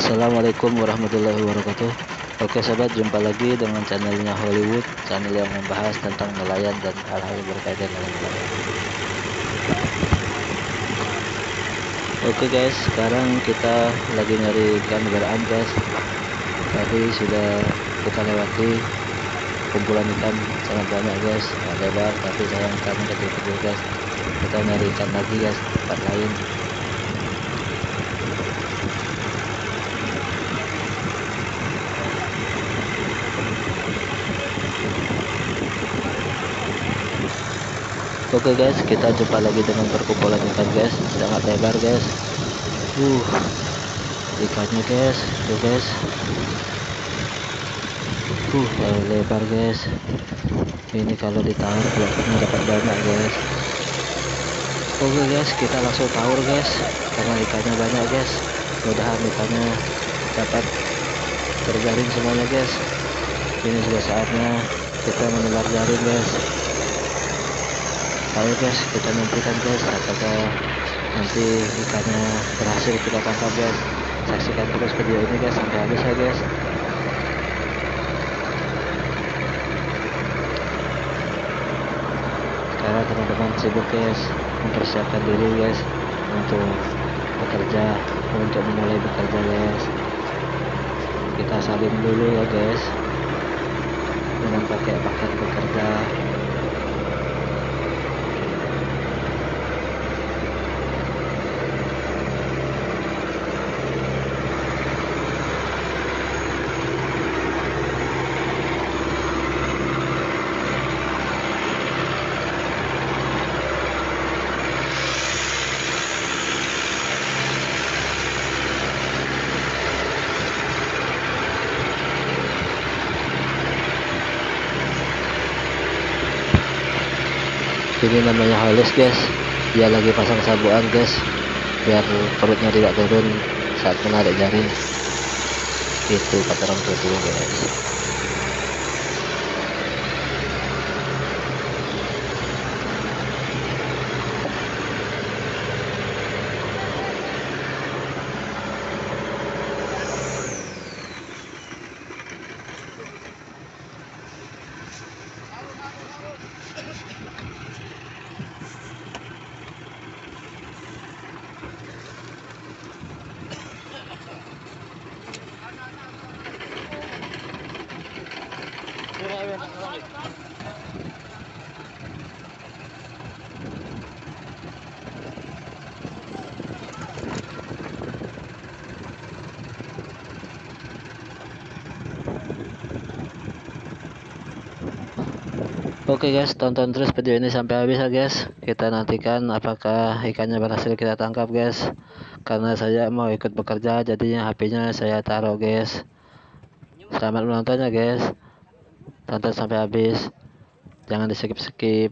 Assalamualaikum warahmatullahi wabarakatuh. Oke sahabat, jumpa lagi dengan channelnya Hollywood, channel yang membahas tentang nelayan dan hal-hal berkaitan dengan nelayan. Oke guys, sekarang kita lagi nyari ikan beraan guys. Tadi sudah kita lewati kumpulan ikan sangat banyak guys, lebar tapi sayang ikannya kecil-kecil guys. Kita nyari ikan lagi guys, tempat lain. Oke guys, kita jumpa lagi dengan perkumpulan ikan guys, sangat lebar guys. Ikannya guys, tuh guys. Lebar guys. Ini kalau ditahan belakangnya dapat banyak guys. Oke guys, kita langsung tawar guys, karena ikannya banyak guys. Mudah-mudahan ikannya dapat terjaring semuanya guys. Ini sudah saatnya kita menebar jaring guys. Ayo guys, kita nantikan guys apakah nanti ikannya berhasil kita tangkap guys. Saksikan terus video ini guys sampai habis ya guys. Sekarang teman-teman sibuk guys mempersiapkan diri guys untuk memulai bekerja guys. Kita salin dulu ya guys dengan pakai pakaian bekerja. Ini namanya halis guys, dia lagi pasang sabuan guys biar perutnya tidak turun saat menarik jaring. Itu kata orang tua dulu guys. Oke guys, tonton terus video ini sampai habis ya guys. Kita nantikan apakah ikannya berhasil kita tangkap guys. Karena saya mau ikut bekerja, jadinya HP-nya saya taruh guys. Selamat menonton ya guys. Tonton sampai habis. Jangan di skip-skip.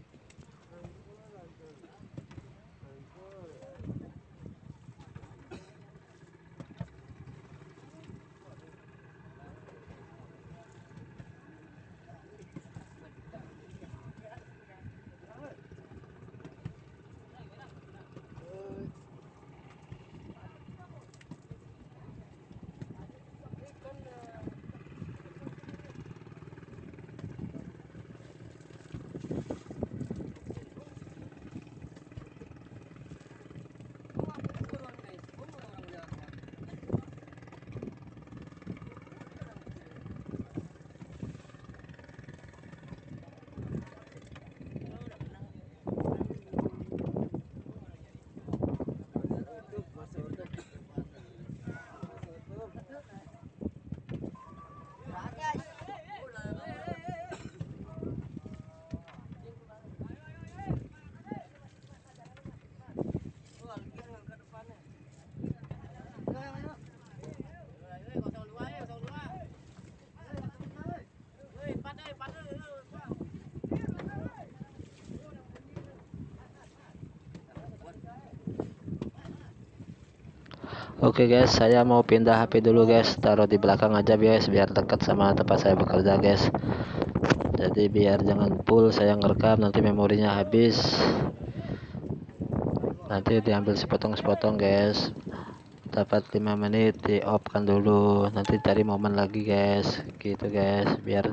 Oke guys, saya mau pindah HP dulu guys, taruh di belakang aja guys biar dekat sama tempat saya bekerja guys. Jadi biar jangan full saya ngerekam nanti memorinya habis. Nanti diambil sepotong-sepotong guys. dapat 5 menit di off kan dulu, nanti cari momen lagi guys, gitu guys, biar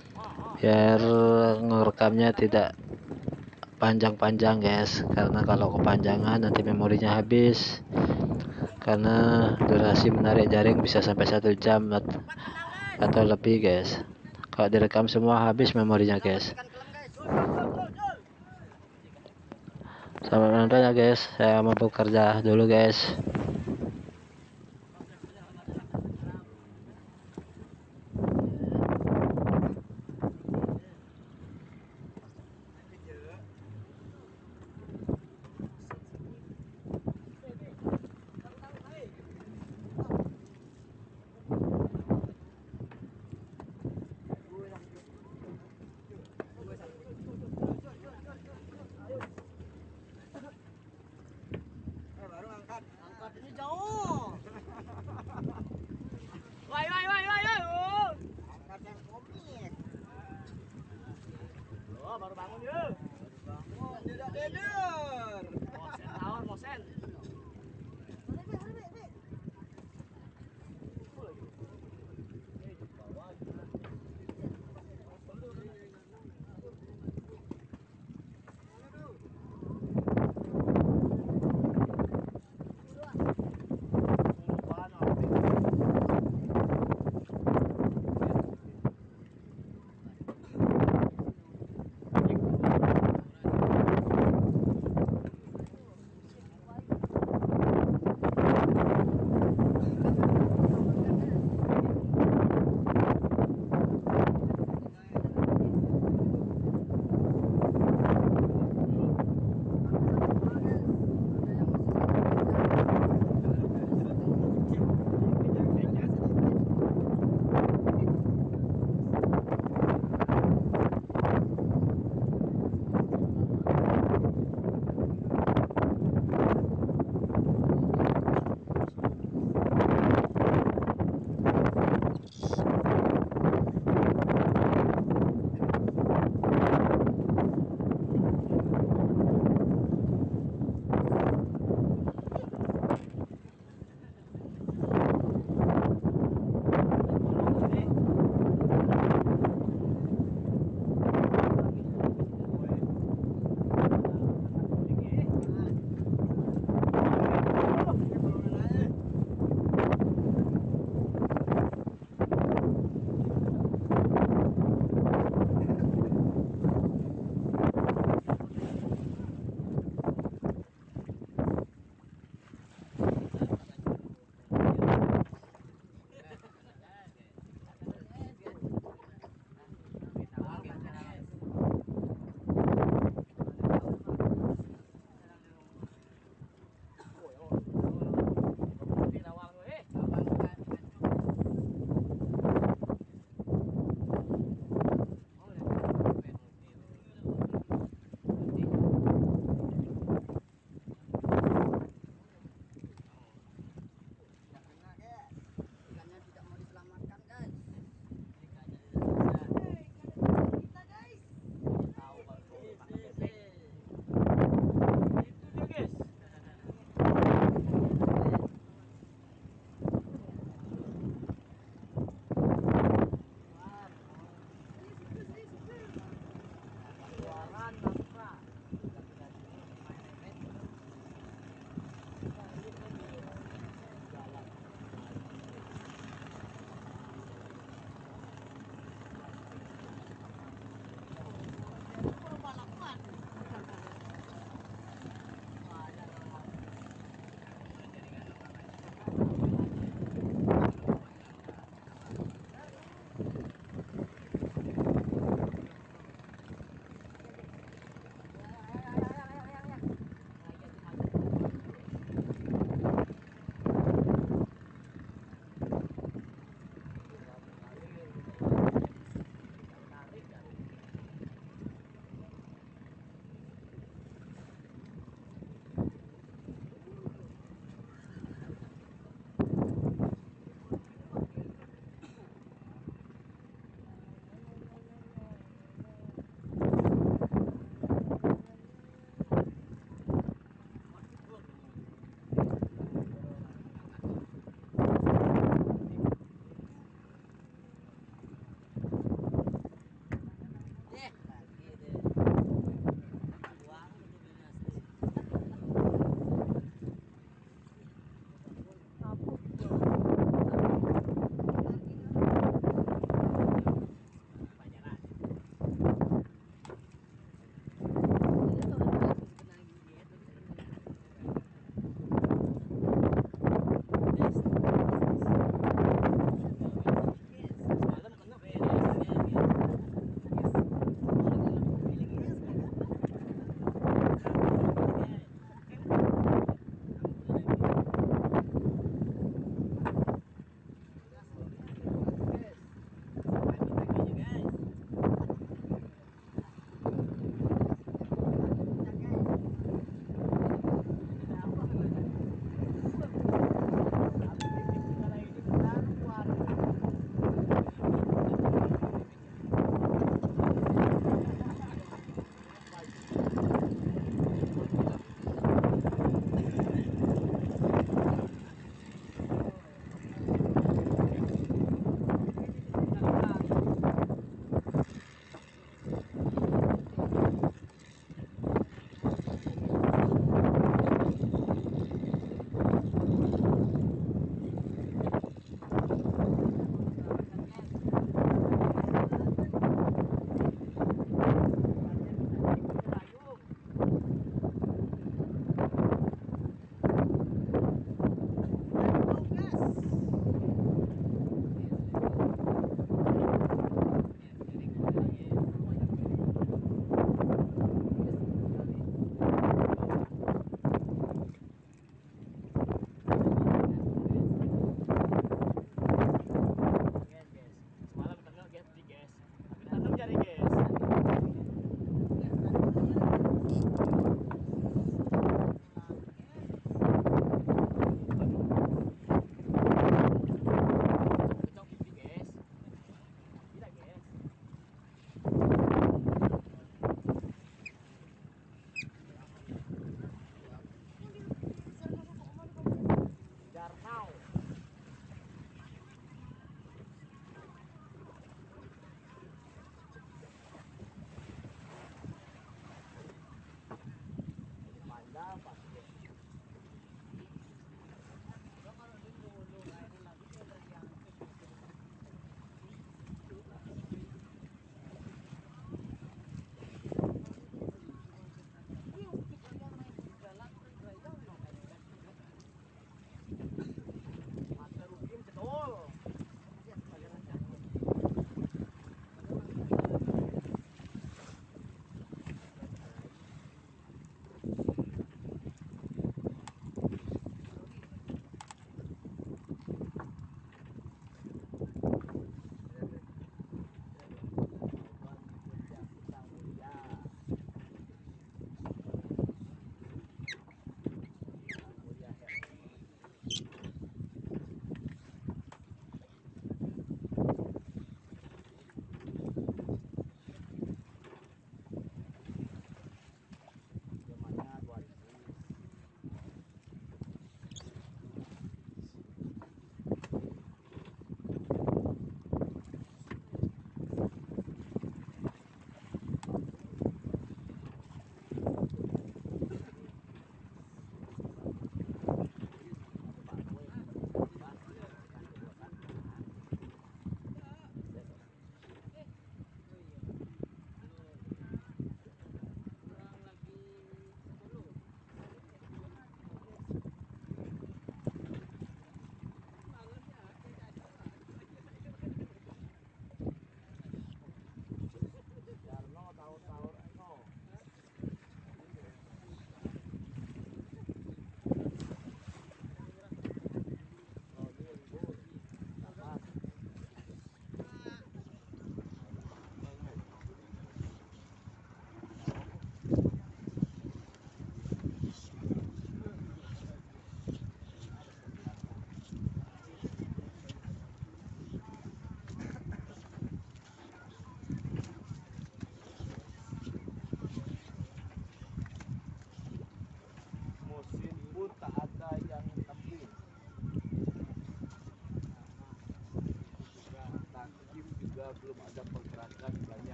ngerekamnya tidak panjang-panjang guys, karena kalau kepanjangan nanti memorinya habis, karena durasi menarik jaring bisa sampai 1 jam atau lebih guys. Kalau direkam semua habis memorinya guys. Selamat menonton ya guys, saya mau bekerja dulu guys.